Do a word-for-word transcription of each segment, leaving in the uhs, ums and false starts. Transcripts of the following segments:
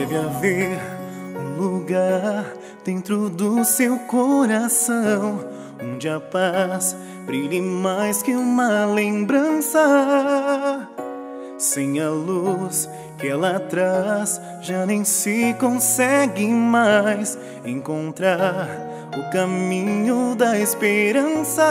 Deve haver um lugar dentro do seu coração onde a paz brilhe mais que uma lembrança. Sem a luz que ela traz, já nem se consegue mais encontrar o caminho da esperança.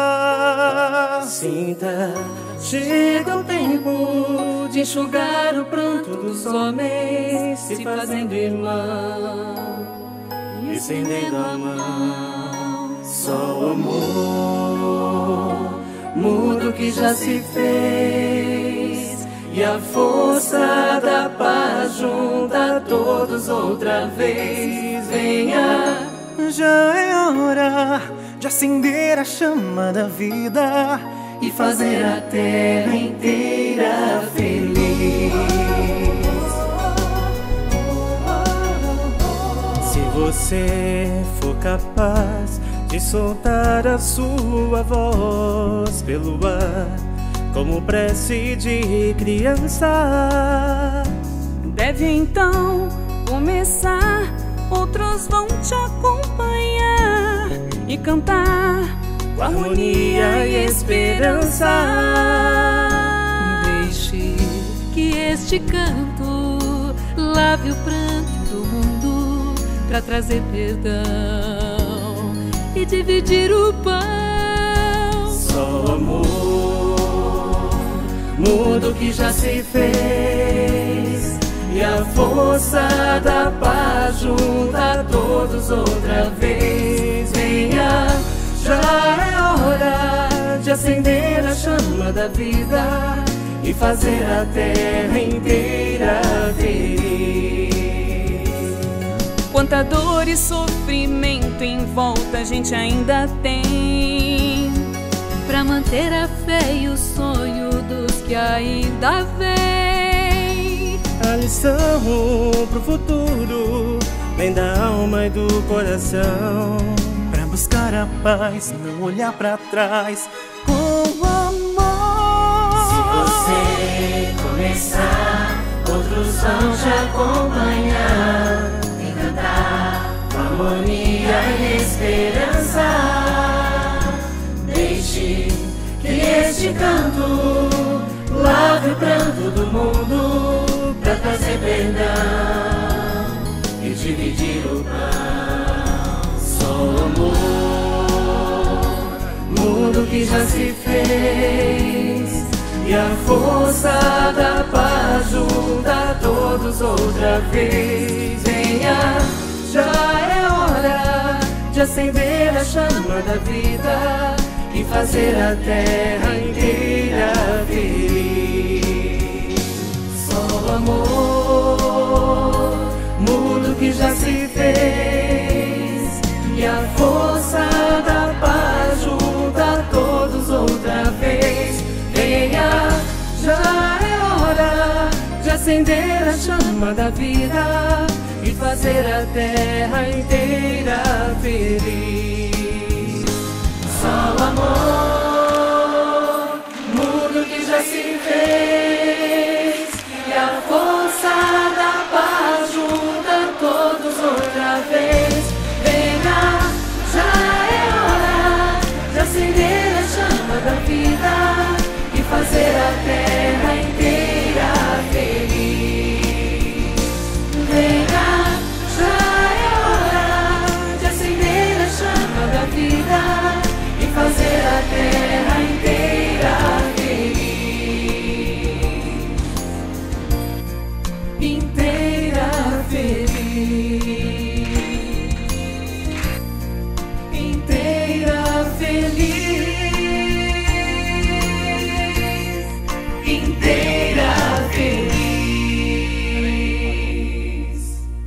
Sinta, chega o tempo de enxugar o pranto dos homens, se fazendo irmão, estendendo a mão. Só o amor, mundo que já se fez, e a força da paz junta todos outra vez. Venha, já é hora de acender a chama da vida e fazer a terra inteira feliz. Se você for capaz de soltar a sua voz pelo ar, como prece de criança, deve então começar. Outros vão te acompanhar e cantar com harmonia e esperança. Deixe que este canto lave o pranto do mundo, pra trazer perdão e dividir o pão. Só amor, mundo que já se fez, e a força da paz junta todos outra vez. Venha, já é hora de acender a chama da vida e fazer a terra inteira feliz. Quanta dor e sofrimento em volta a gente ainda tem, pra manter a fé e o sonho dos que ainda vêm. A lição pro futuro vem da alma e do coração, pra buscar a paz, não olhar pra trás com amor. Se você começar, outros vão te acompanhar e cantar com harmonia e esperança. Deixe que este canto lave o pranto do mundo, pra trazer perdão e dividir o pão. Só amor, mundo que já se fez, e a força da paz junta todos outra vez. Venha, já é hora de acender a chama da vida e fazer a terra inteira feliz. Só amor, mundo que já se fez, e a força da paz junta todos outra vez. Venha, já é hora de acender a chama da vida e fazer a terra inteira feliz. Só amor, mundo que já se fez, e a força da paz junta todos outra vez. Venha, já é hora de acender a chama da vida e fazer a terra inteira feliz. Venha, já é hora de acender a chama da vida e fazer a terra inteira feliz. Inteira feliz. Inteira feliz. Inteira feliz.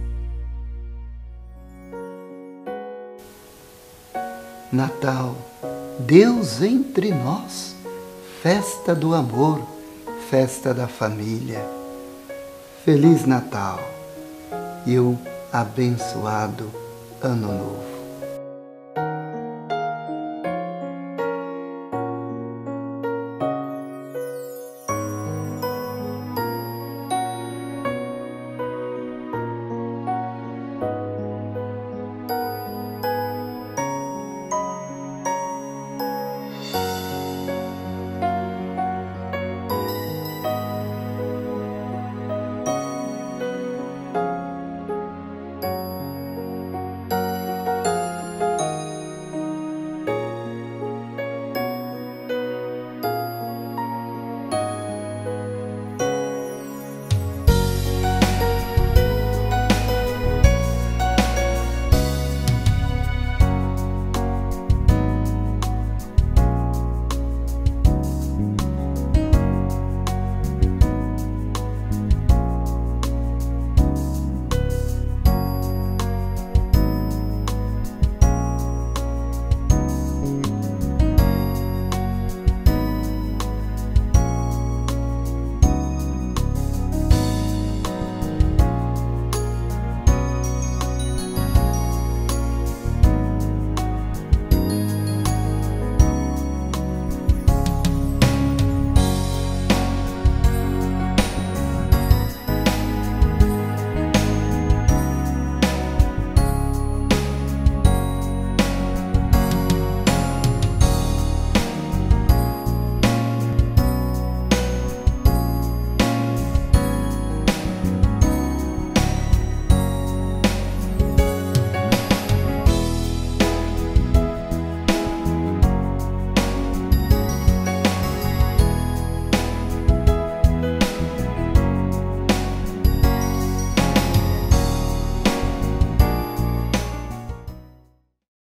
Natal, Deus entre nós, festa do amor, festa da família. Feliz Natal e o abençoado Ano Novo.